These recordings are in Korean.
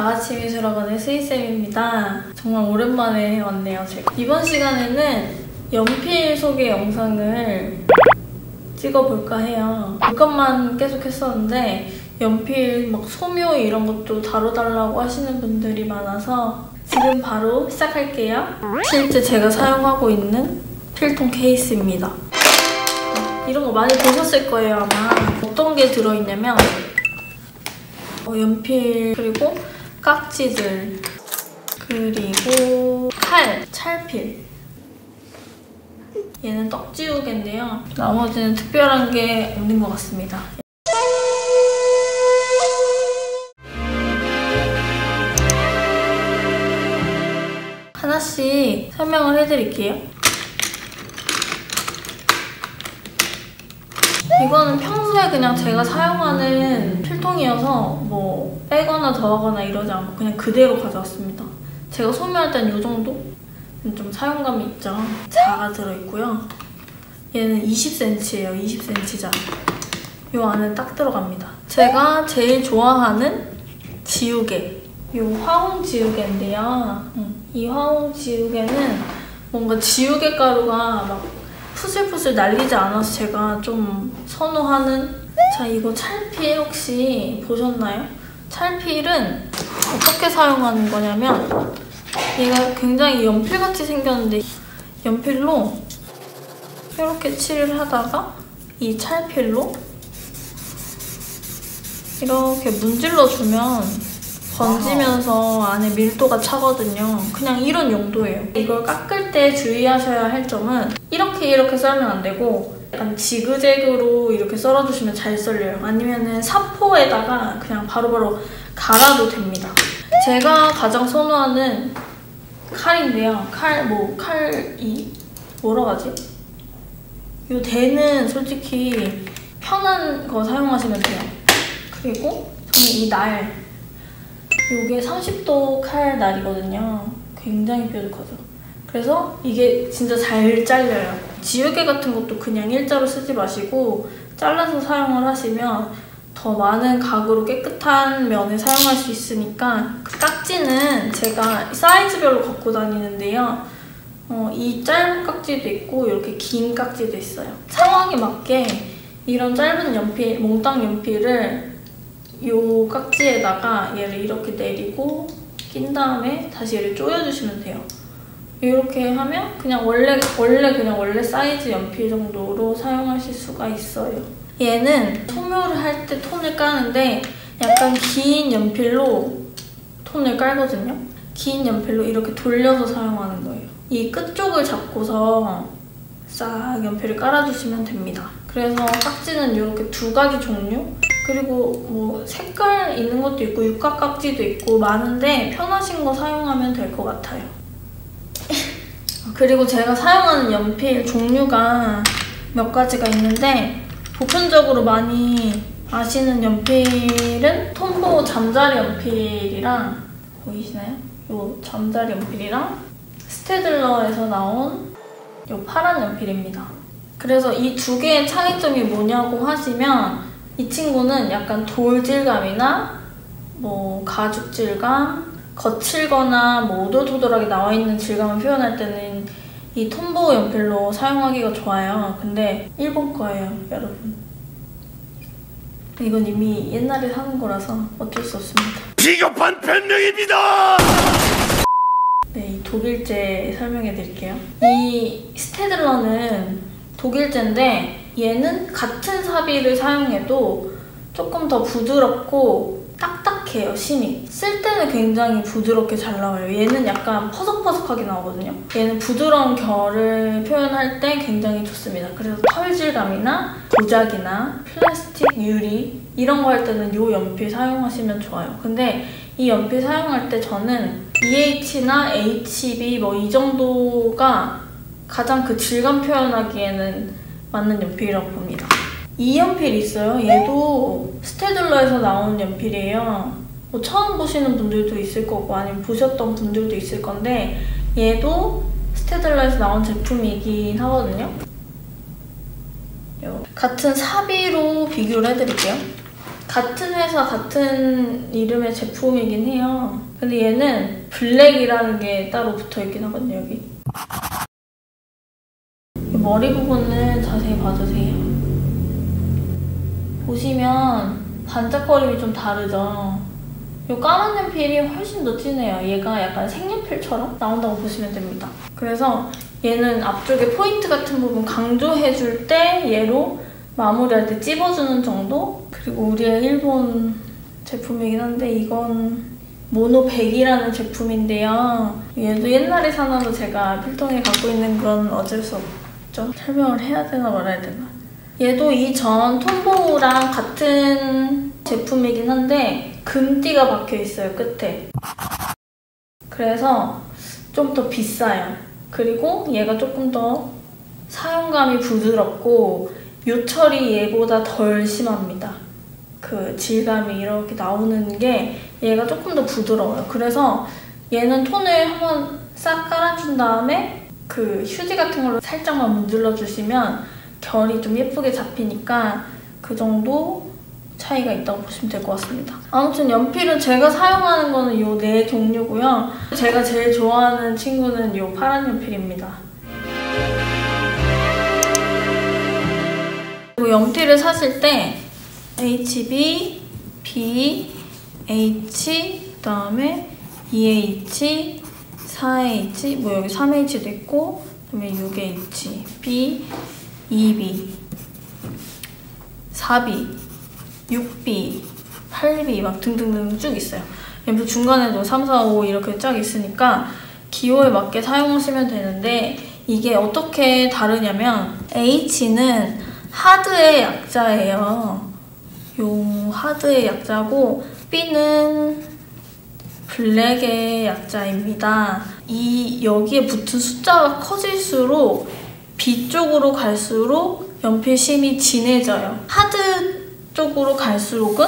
다같이 미술학원의 스이쌤입니다. 정말 오랜만에 왔네요, 제가. 이번 시간에는 연필 소개 영상을 찍어볼까 해요. 물감만 계속 했었는데 연필 막 소묘 이런 것도 다뤄달라고 하시는 분들이 많아서 지금 바로 시작할게요. 실제 제가 사용하고 있는 필통 케이스입니다. 이런 거 많이 보셨을 거예요, 아마. 어떤 게 들어있냐면 연필, 그리고 깍지들, 그리고 칼, 찰필. 얘는 떡지우개인데요. 나머지는 특별한 게 없는 것 같습니다. 하나씩 설명을 해드릴게요. 이거는 평소에 그냥 제가 사용하는 필통이어서 뭐 빼거나 더하거나 이러지 않고 그냥 그대로 가져왔습니다. 제가 소묘할 땐 이 정도? 좀 사용감이 있죠. 자가 들어있고요. 얘는 20cm예요. 20cm자. 이 안에 딱 들어갑니다. 제가 제일 좋아하는 지우개. 이 화홍 지우개인데요. 이 화홍 지우개는 뭔가 지우개 가루가 막 푸슬푸슬 날리지 않아서 제가 좀 선호하는. 자, 이거 찰필 혹시 보셨나요? 찰필은 어떻게 사용하는 거냐면 얘가 굉장히 연필같이 생겼는데 연필로 이렇게 칠을 하다가 이 찰필로 이렇게 문질러주면 번지면서 안에 밀도가 차거든요. 그냥 이런 용도예요. 이걸 깎을 때 주의하셔야 할 점은 이렇게 썰면 안 되고 약간 지그재그로 이렇게 썰어주시면 잘 썰려요. 아니면은 사포에다가 그냥 바로바로 갈아도 됩니다. 제가 가장 선호하는 칼인데요. 칼이 뭐라고 하지? 이 대는 솔직히 편한 거 사용하시면 돼요. 그리고 저는 이 날, 이게 30도 칼 날이거든요. 굉장히 뾰족하죠. 그래서 이게 진짜 잘 잘려요. 지우개 같은 것도 그냥 일자로 쓰지 마시고 잘라서 사용을 하시면 더 많은 각으로 깨끗한 면을 사용할 수 있으니까. 그 깍지는 제가 사이즈별로 갖고 다니는데요. 이 짧은 깍지도 있고 이렇게 긴 깍지도 있어요. 상황에 맞게 이런 짧은 연필, 몽땅 연필을 이 깍지에다가 얘를 이렇게 내리고 낀 다음에 다시 얘를 조여주시면 돼요. 이렇게 하면 그냥 원래 사이즈 연필 정도로 사용하실 수가 있어요. 얘는 소묘를 할 때 톤을 까는데 약간 긴 연필로 톤을 깔거든요. 긴 연필로 이렇게 돌려서 사용하는 거예요. 이 끝쪽을 잡고서 싹 연필을 깔아주시면 됩니다. 그래서 깍지는 이렇게 두 가지 종류? 그리고 뭐 색깔 있는 것도 있고 육각 깍지도 있고 많은데 편하신 거 사용하면 될 것 같아요. 그리고 제가 사용하는 연필 종류가 몇 가지가 있는데 보편적으로 많이 아시는 연필은 톰보우 잠자리 연필이랑, 보이시나요? 요 잠자리 연필이랑 스테들러에서 나온 요 파란 연필입니다. 그래서 이 두 개의 차이점이 뭐냐고 하시면 이 친구는 약간 돌질감이나 뭐 가죽 질감, 거칠거나 뭐 오돌토돌하게 나와 있는 질감을 표현할 때는 이 톰보우 연필로 사용하기가 좋아요. 근데 일본 거예요, 여러분. 이건 이미 옛날에 사는 거라서 어쩔 수 없습니다. 비겁한 변명입니다! 네, 이 독일제 설명해 드릴게요. 이 스테들러는 독일제인데 얘는 같은 사비를 사용해도 조금 더 부드럽고 딱딱해요, 심이. 쓸 때는 굉장히 부드럽게 잘 나와요. 얘는 약간 퍼석퍼석하게 나오거든요. 얘는 부드러운 결을 표현할 때 굉장히 좋습니다. 그래서 털질감이나 도자기나 플라스틱, 유리 이런 거 할 때는 이 연필 사용하시면 좋아요. 근데 이 연필 사용할 때 저는 EH나 HB 뭐 이 정도가 가장 그 질감 표현하기에는 맞는 연필이라고 봅니다. 이 연필이 있어요. 얘도 스테들러에서 나온 연필이에요. 뭐 처음 보시는 분들도 있을 거고 아니면 보셨던 분들도 있을 건데 얘도 스테들러에서 나온 제품이긴 하거든요. 같은 사비로 비교를 해드릴게요. 같은 회사 같은 이름의 제품이긴 해요. 근데 얘는 블랙이라는 게 따로 붙어있긴 하거든요. 여기 머리 부분은 자세히 봐주세요. 보시면 반짝거림이 좀 다르죠? 이 까만 연필이 훨씬 더 진해요. 얘가 약간 색연필처럼 나온다고 보시면 됩니다. 그래서 얘는 앞쪽에 포인트 같은 부분 강조해줄 때 얘로 마무리할 때 찝어주는 정도? 그리고 우리의 일본 제품이긴 한데 이건 모노100이라는 제품인데요. 얘도 옛날에 사놔서 제가 필통에 갖고 있는 건 어쩔 수 없죠. 설명을 해야 되나 말아야 되나. 얘도 이전 톰보우랑 같은 제품이긴 한데 금띠가 박혀있어요, 끝에. 그래서 좀 더 비싸요. 그리고 얘가 조금 더 사용감이 부드럽고 요철이 얘보다 덜 심합니다. 그 질감이 이렇게 나오는 게 얘가 조금 더 부드러워요. 그래서 얘는 톤을 한번 싹 깔아준 다음에 그 휴지 같은 걸로 살짝만 문질러 주시면 결이 좀 예쁘게 잡히니까 그 정도 차이가 있다고 보시면 될 것 같습니다. 아무튼 연필은 제가 사용하는 거는 요 4종류고요. 제가 제일 좋아하는 친구는 요 파란 연필입니다. 그리고 연필을 사실 때 HB, B, H, 그다음에 EH, 4H, 뭐 여기 3H도 있고, 그다음에 6H, B, 2B, 4B, 6B, 8B 막 등등등 쭉 있어요. 연필 중간에도 3, 4, 5 이렇게 쫙 있으니까 기호에 맞게 사용하시면 되는데 이게 어떻게 다르냐면 H는 하드의 약자예요. 요 하드의 약자고 B는 블랙의 약자입니다. 여기에 붙은 숫자가 커질수록 B 쪽으로 갈수록 연필 심이 진해져요. 하드 쪽으로 갈수록은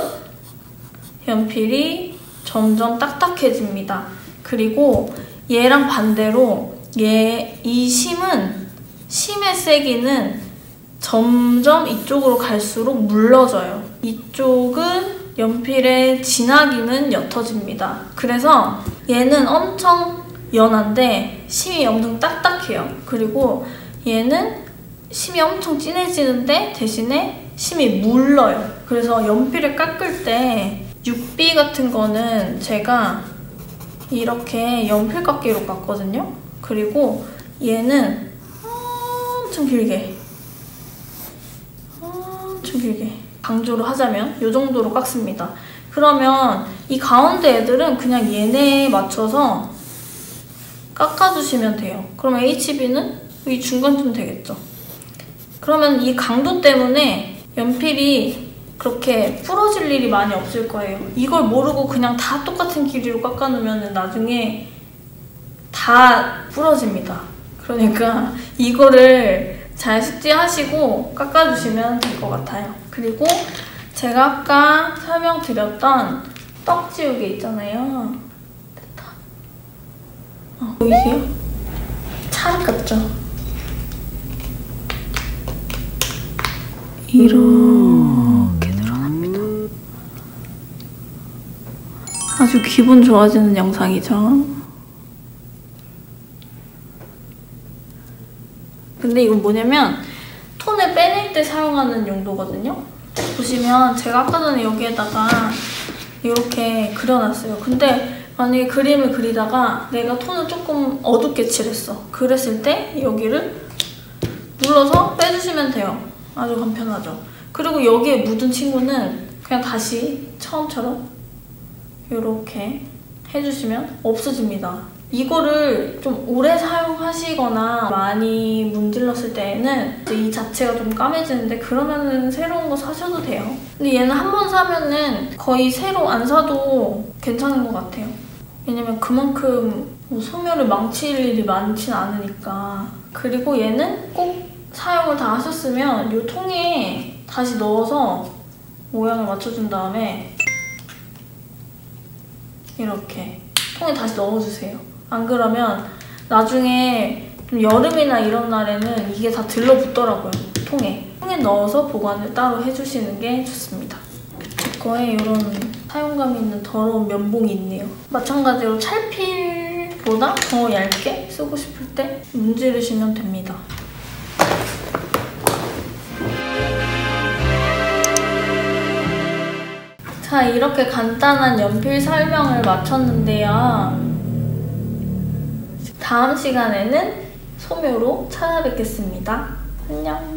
연필이 점점 딱딱해집니다. 그리고 얘랑 반대로 이 심의 세기는 점점 이쪽으로 갈수록 물러져요. 이쪽은 연필의 진하기는 옅어집니다. 그래서 얘는 엄청 연한데 심이 엄청 딱딱해요. 그리고 얘는 심이 엄청 진해지는데 대신에 심이 물러요. 그래서 연필을 깎을 때 6B 같은 거는 제가 이렇게 연필 깎기로 깎거든요. 그리고 얘는 엄청 길게 강조를 하자면 이 정도로 깎습니다. 그러면 이 가운데 애들은 그냥 얘네에 맞춰서 깎아주시면 돼요. 그럼 HB는 이 중간쯤 되겠죠. 그러면 이 강도 때문에 연필이 그렇게 부러질 일이 많이 없을 거예요. 이걸 모르고 그냥 다 똑같은 길이로 깎아놓으면 나중에 다 부러집니다. 그러니까 이거를 잘 숙지하시고 깎아주시면 될 것 같아요. 그리고 제가 아까 설명드렸던 떡 지우개 있잖아요. 됐다. 보이세요? 찰 같죠? 이렇게 늘어납니다. 아주 기분 좋아지는 영상이죠. 근데 이건 뭐냐면 톤을 빼낼 때 사용하는 용도거든요. 보시면 제가 아까 전에 여기에다가 이렇게 그려놨어요. 근데 만약에 그림을 그리다가 내가 톤을 조금 어둡게 칠했어. 그랬을 때 여기를 눌러서 빼주시면 돼요. 아주 간편하죠. 그리고 여기에 묻은 친구는 그냥 다시 처음처럼 이렇게 해주시면 없어집니다. 이거를 좀 오래 사용하시거나 많이 문질렀을 때에는 이 자체가 좀 까매지는데 그러면은 새로운 거 사셔도 돼요. 근데 얘는 한 번 사면은 거의 새로 안 사도 괜찮은 것 같아요. 왜냐면 그만큼 뭐 소멸을 망칠 일이 많진 않으니까. 그리고 얘는 꼭 사용을 다 하셨으면 이 통에 다시 넣어서 모양을 맞춰준 다음에 이렇게 통에 다시 넣어주세요. 안 그러면 나중에 좀 여름이나 이런 날에는 이게 다 들러붙더라고요. 통에 넣어서 보관을 따로 해주시는 게 좋습니다. 제 거에 이런 사용감 있는 더러운 면봉이 있네요. 마찬가지로 찰필보다 더 얇게 쓰고 싶을 때 문지르시면 됩니다. 자, 이렇게 간단한 연필 설명을 마쳤는데요. 다음 시간에는 소묘로 찾아뵙겠습니다. 안녕.